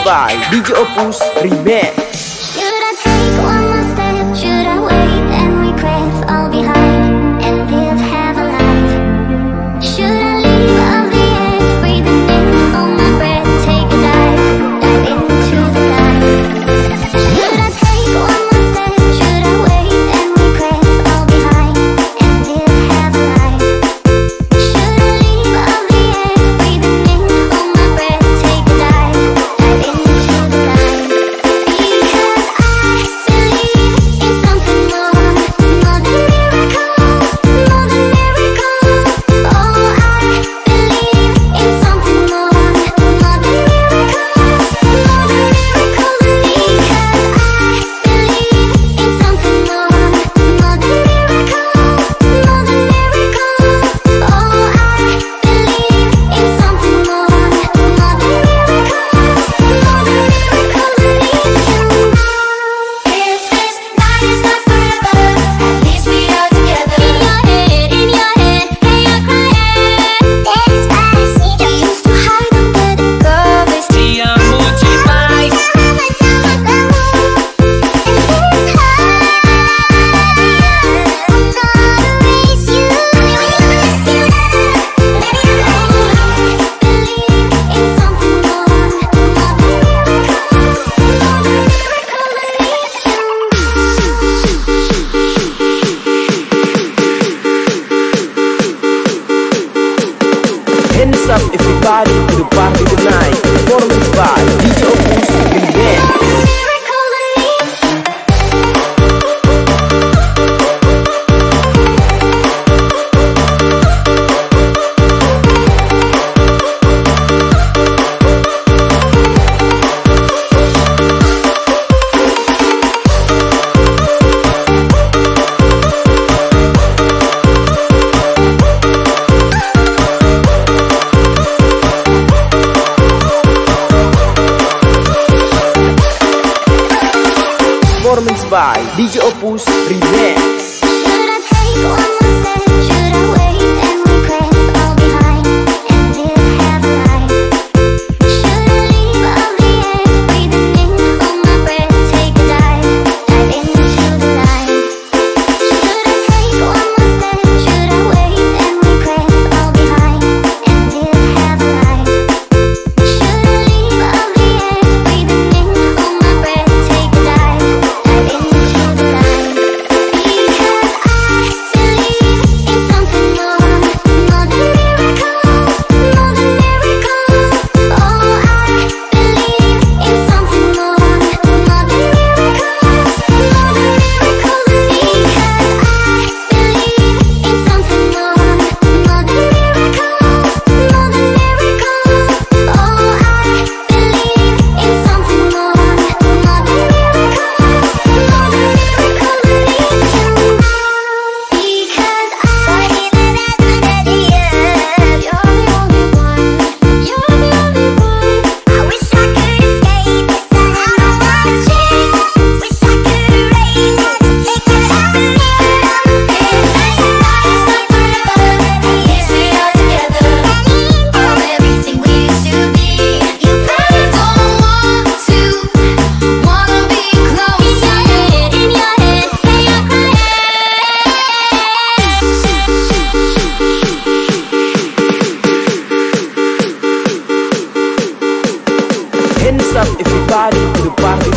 by DJ Opus Remix. Should I take one more step? Should I wait and regret all behind and live, have a life? Should I leave all the edge, breathing in, hold my breath, take a dive into the light? Should I take one more step? Should I wait and regret all behind and live, have a life? Should I leave all the edge, breathing in, hold my breath, take a dive into the light? Hands up everybody to the party tonight. Performance by DJ Opus Remix. Performance by DJ Opus Remix. Should I take one more step? Should I wait and regret all behind and live, have a life? Should I leave all the edge, breathing in, hold my breath, take a dive into the light? Should I take one more step? Should I wait and regret all behind and live, have a life? Should I leave all the edge, breathing in, hold my breath, take a dive into the light? Because I believe in something more than miracles, more than miracles. Oh, I believe in something more than miracles, more than miracles. Because I believe in something more than miracles, more than miracles. Oh, I believe in something more than miracles, more than Hands up everybody to the party